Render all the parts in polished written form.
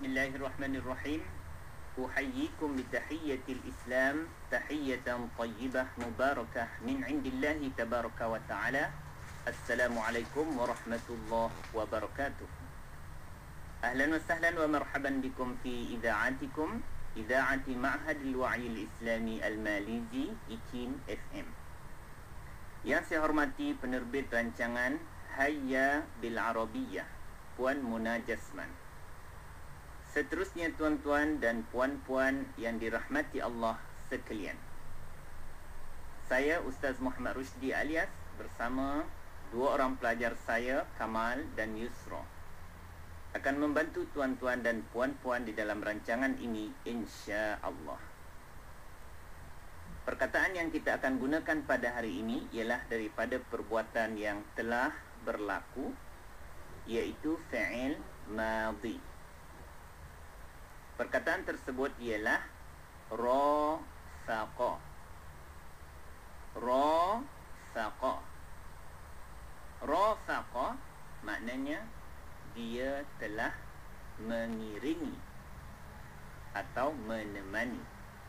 Bismillahirrahmanirrahim. Uhayyikum bitahiyyatil Islam, tahiyyatan tayyibah mubarakah min indillahi tabaraka wa ta'ala. Assalamualaikum warahmatullahi wabarakatuh. Ahlan wa sahlan wa marhaban bikum fi idha'atikum, idha'ati Ma'hadil Wa'yil Islami Al-Malizi, IKIM FM. Yang saya hormati penerbit rancangan Hayya bil Arabiyyah, Puan Muna Jasman. Seterusnya tuan-tuan dan puan-puan yang dirahmati Allah sekalian, saya Ust Mohd Rushdi Alias bersama dua orang pelajar saya, Kamal dan Yusra, akan membantu tuan-tuan dan puan-puan di dalam rancangan ini insya-Allah. Perkataan yang kita akan gunakan pada hari ini ialah daripada perbuatan yang telah berlaku, iaitu fi'il madhi. Perkataan tersebut ialah rafaqa. Rafaqa. Rafaqa maknanya dia telah mengiringi atau menemani.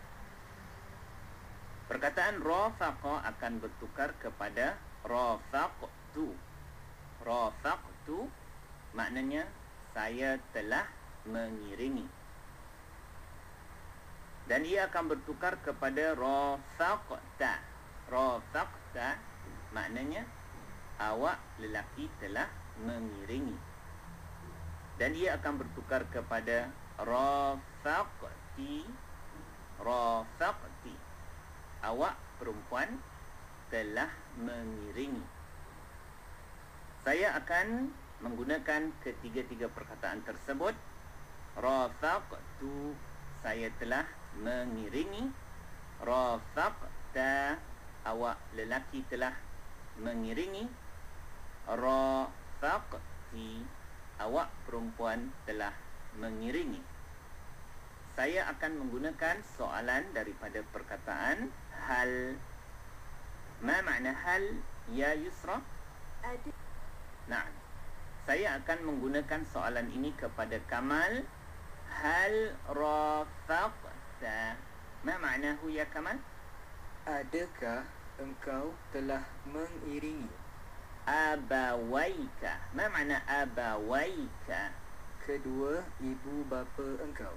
Perkataan rafaqa akan bertukar kepada rafaqtu. Rafaqtu maknanya saya telah mengiringi. Dan ia akan bertukar kepada rafaqta. Rafaqta maknanya awak lelaki telah mengiringi. Dan ia akan bertukar kepada rafaqti. Rafaqti, awak perempuan telah mengiringi. Saya akan menggunakan ketiga-tiga perkataan tersebut. Rafaqtu, saya telah mengiringi. Rafaqta, awak lelaki telah mengiringi. Rafaqti, awak perempuan telah mengiringi. Saya akan menggunakan soalan daripada perkataan hal. Ma makna hal, ya Yusra? Ada. Nah, saya akan menggunakan soalan ini kepada Kamal. Hal rafaqta, ma maknahu ya Kamal? Adakah engkau telah mengiringi? Abawaika, ma makna abawaika? Kedua ibu bapa engkau.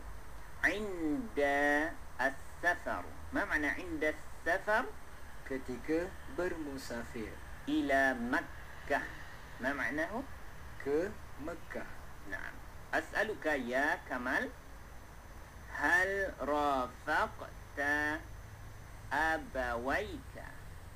Inda as-safar, ma makna inda as-safar? Ketika bermusafir. Ila Makkah, ma maknahu? Ke Mekah. Naam. As'aluka ya Kamal, hal rafaqta abawaika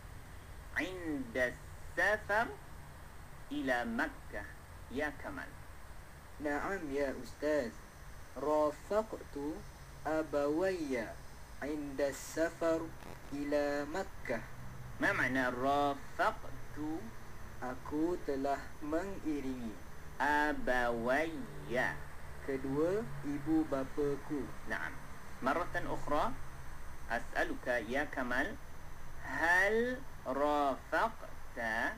inda safar ila Makkah ya Kamal? Naam ya Ustaz. Rafaqtu abawayya inda safar ila Makkah. Ma makna rafaqtu? Aku telah mengiringi abawayya, kedua ibu bapaku. Naam. Maratan ukhra, as'aluka ya Kamal, hal rafaqta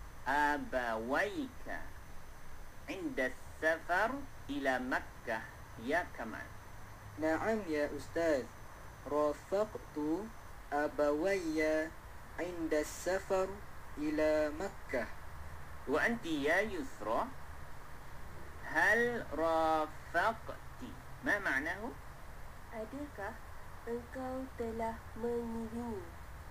abawayka inda safar ila Makkah ya Kamal? Naam ya Ustaz. Rafaqtu abawayya inda safar ila Makkah. Wa anti ya Yusra, hal rafaqti, ma maknahu? Adakah engkau telah mengiringi?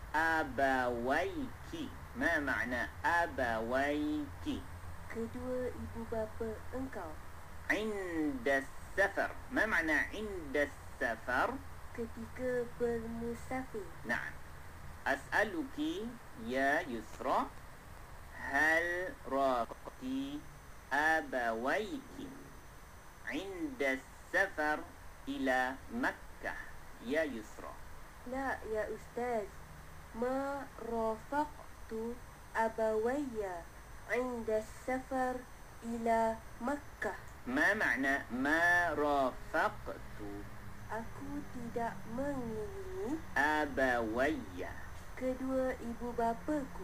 Abawaiki, ma makna abawaiki? Kedua ibu bapa engkau. Inda safar, ma makna inda safar? Ketika bermusafir. Naam. As'aluki ya Yusra, hal rafaqti abawaiki inda safar ila Makkah ya Yusra? La ya Ustaz. Ma rafaqtu abawayya inda safar ila Makkah. Ma makna ma rafaqtu? Aku tidak mengiringi abawayya, kedua ibu bapaku.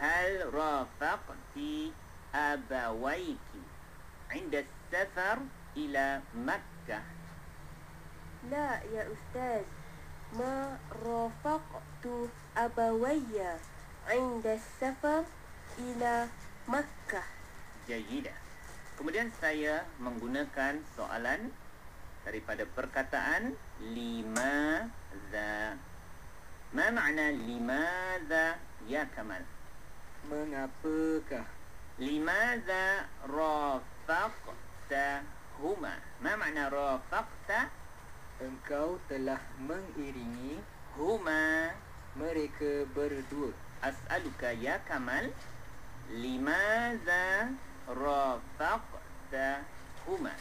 هل رافقت أبويك عند السفر إلى مكة؟ لا يا أستاذ، ما رافقت أبوي عند السفر إلى مكة. Jayidah. Kemudian saya menggunakan soalan daripada perkataan limadha. Ma makna limadha ya Kamal? Mengapakah? Limadha rafaqtahuma? Ma makna rafaqta? Engkau telah mengiringi Huma. mereka berdua. As'aluka ya Kamal, limadha rafaqtahuma?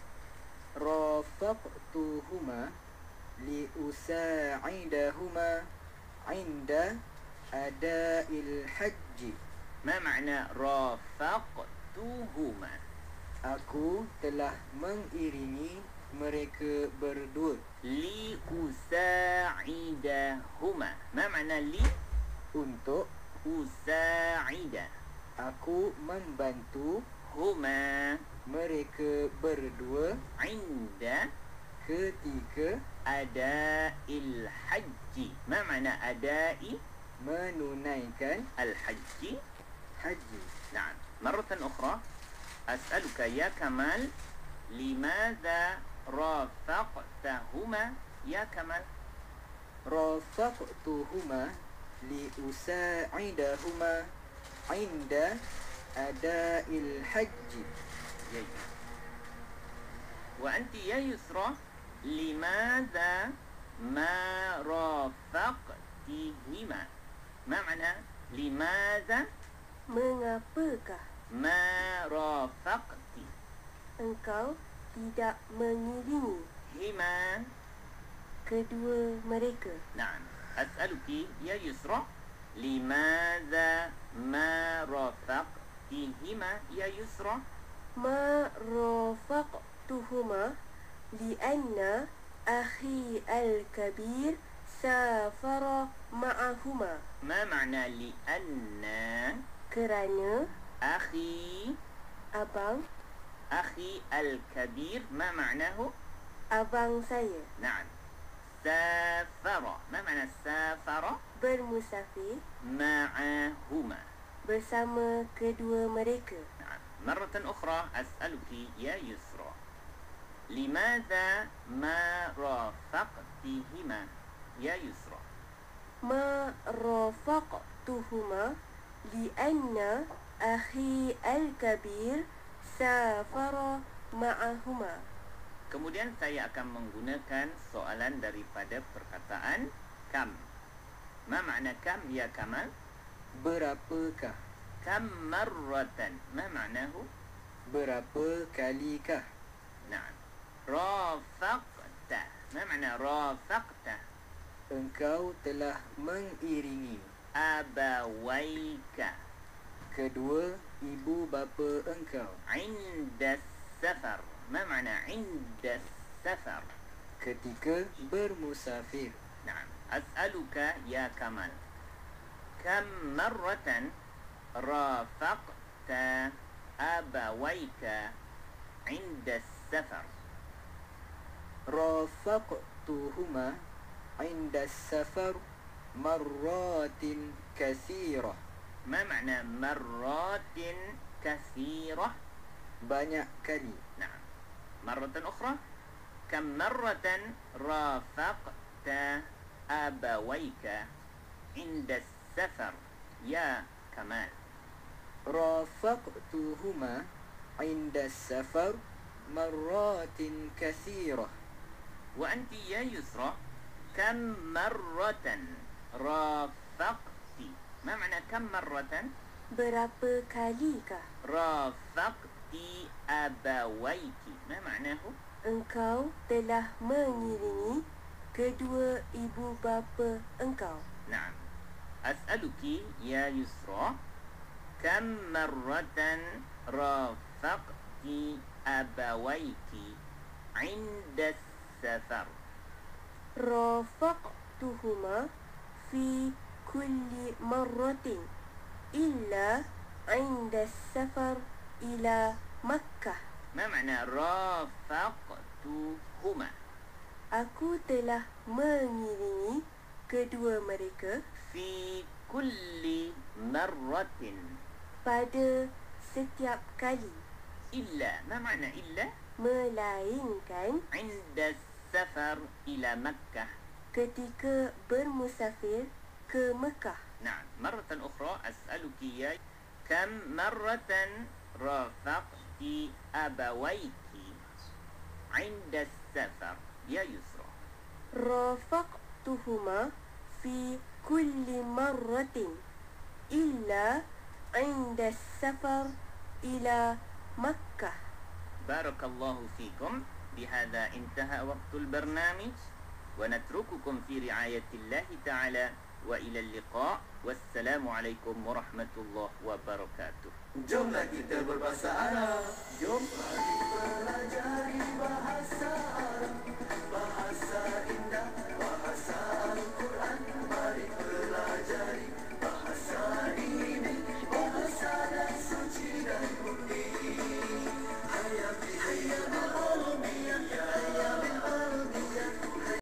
Rafaqtuhuma liusa'idahuma 'inda ada'il hajji. Ma makna rafaqtuhuma? Aku telah mengiringi mereka berdua Li usa'idahuma. Ma makna li? untuk Usa'ida. aku membantu Huma. mereka berdua Inda ketika ada'il hajji. Ma makna ada'i? menunaikan Al-hajji. haji. نعم. مرة أخرى أسألك يا كمال، لماذا رافقتهما يا كمال؟ رافقتهما لأساعدهما عند أداء الحج. جيد. وأنت يا يسرى، لماذا ما رافقتهما؟ ما معنى لماذا Mengapakah ما رافقت engkau tidak mengiringi هما؟ kedua mereka? نعم. أسألك يا يسرى، لماذا ما رافقتهما يا يسرى؟ ما رافقتهما لأن أخي الكبير سافر معهما. ما معنى لأن Kerana أخي abang الكبير ما معناه؟ abang saya نعم. سافر. ما معنى سافر؟ bermusafir معهما. bersama kedua mereka. نعم. مرة أخرى أسألك يا يسرى، لماذا ما رافقتهما يا يسرى؟ ما رافقتهما لأن أخي الكبير سافر معهما. Kemudian saya akan menggunakan soalan daripada perkataan kam. Ma makna kam ya Kamal? Berapakah? Kam marratan. Ma maknahu? Berapa kalikah? Naam. Rafaqta. Ma makna rafaqta? Engkau telah mengiringi Abawaika kedua ibu bapa engkau inda safar. Ma makna inda safar? ketika bermusafir. نعم. أسألك يا كمال، كم مرة رافقت أبويك عند السفر؟ رافقتهما عند السفر مرات كثيرة. ما معنى مرات كثيرة؟ banyak kali. نعم. مرة أخرى، كم مرة رافقت أبويك عند السفر يا كمال؟ رافقتهما عند السفر مرات كثيرة. وأنت يا يسرى، كم مرة رافقت؟ ما معنى كم مرة؟ Berapa kalikah رافقت أبويك؟ ما معناه؟ engkau telah mengiringi kedua ibu bapa engkau? نعم. أسألك يا يسرى، كم مرة رافقت أبويك عند السفر؟ رافقتهما في كل مرة إلا عند السفر إلى مكة. ما معنى رافقتهما؟ Aku telah mengiringi kedua mereka في كل مرة. pada setiap kali, إلا ما معنى إلا؟ melainkan عند السفر إلى مكة. ketika bermusafir ke Mekah. نعم، مرة أخرى أسألك يا كم مرة رافقت أبويك عند السفر يا يسرى؟ رافقتهما في كل مرة إلا عند السفر إلى مكة. بارك الله فيكم. بهذا انتهى وقت البرنامج، ونترككم في رعاية الله تعالى، وإلى اللقاء، والسلام عليكم ورحمة الله وبركاته. Jomlah kita berbahasa Arab. Jom.